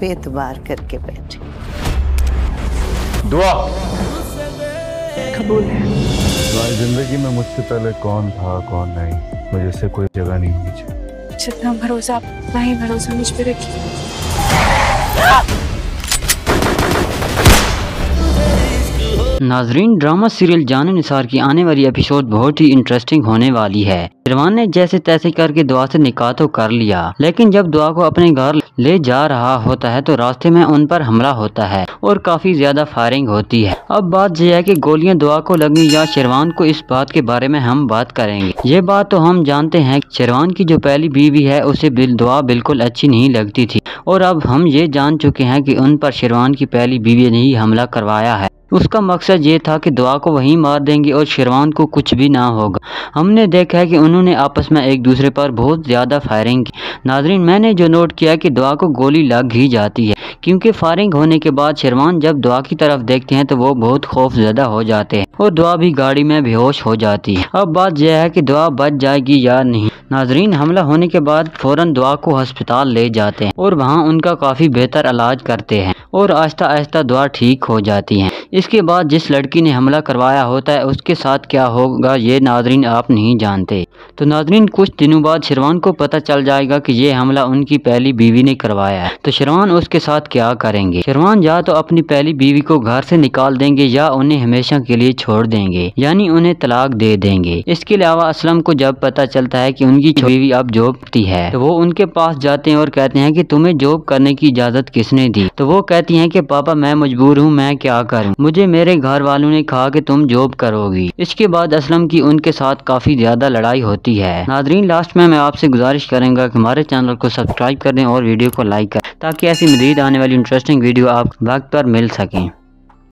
पे एतबार करके बैठे। दुआ कबूल है। तुम्हारी जिंदगी में मुझसे पहले कौन था कौन नहीं, मुझे से कोई जगह नहीं होनी चाहिए। जितना भरोसा उतना ही भरोसा मुझ पे रखिए। नाजरीन, ड्रामा सीरियल जाने निसार की आने वाली एपिसोड बहुत ही इंटरेस्टिंग होने वाली है। शिरवान ने जैसे तैसे करके दुआ से निकाह तो कर लिया, लेकिन जब दुआ को अपने घर ले जा रहा होता है तो रास्ते में उन पर हमला होता है और काफी ज्यादा फायरिंग होती है। अब बात यह है कि गोलियां दुआ को लगी या शिरवान को, इस बात के बारे में हम बात करेंगे। ये बात तो हम जानते हैं, शिरवान की जो पहली बीवी है उसे दुआ बिल्कुल अच्छी नहीं लगती थी, और अब हम ये जान चुके हैं कि उन पर शिरवान की पहली बीवी ने ही हमला करवाया है। उसका मकसद ये था कि दुआ को वहीं मार देंगे और शिरवान को कुछ भी ना होगा। हमने देखा है कि उन्होंने आपस में एक दूसरे पर बहुत ज़्यादा फायरिंग की। नाजरीन, मैंने जो नोट किया कि दुआ को गोली लग ही जाती है, क्योंकि फायरिंग होने के बाद शिरवान जब दुआ की तरफ देखते हैं तो वो बहुत खौफजदा हो जाते हैं और दुआ भी गाड़ी में बेहोश हो जाती है। अब बात यह है कि दुआ बच जाएगी या नहीं। नाजरीन, हमला होने के बाद फौरन दुआ को अस्पताल ले जाते हैं और वहाँ उनका काफ़ी बेहतर इलाज करते हैं और आहिस्ता आहिस्ता दुआ ठीक हो जाती हैं। इसके बाद जिस लड़की ने हमला करवाया होता है उसके साथ क्या होगा ये नाजरीन आप नहीं जानते। तो नाजरीन, कुछ दिनों बाद शिरवान को पता चल जाएगा कि ये हमला उनकी पहली बीवी ने करवाया है। तो शिरवान उसके साथ क्या करेंगे? शिरवान या तो अपनी पहली बीवी को घर से निकाल देंगे या उन्हें हमेशा के लिए छोड़ देंगे, यानी उन्हें तलाक दे देंगे। इसके अलावा असलम को जब पता चलता है कि उनकी बीवी अब जॉब करती है तो वो उनके पास जाते हैं और कहते हैं कि तुम्हें जॉब करने की इजाजत किसने दी? तो वो कहती हैं कि पापा मैं मजबूर हूँ, मैं क्या करूँ, मुझे मेरे घर वालों ने कहा कि तुम जॉब करोगी। इसके बाद असलम की उनके साथ काफी ज्यादा लड़ाई होती है। नाजरीन, लास्ट में मैं आपसे गुजारिश करूंगा कि हमारे चैनल को सब्सक्राइब कर दें और वीडियो को लाइक करें ताकि ऐसी मजीद आने वाली इंटरेस्टिंग वीडियो आप वक्त पर मिल सकें।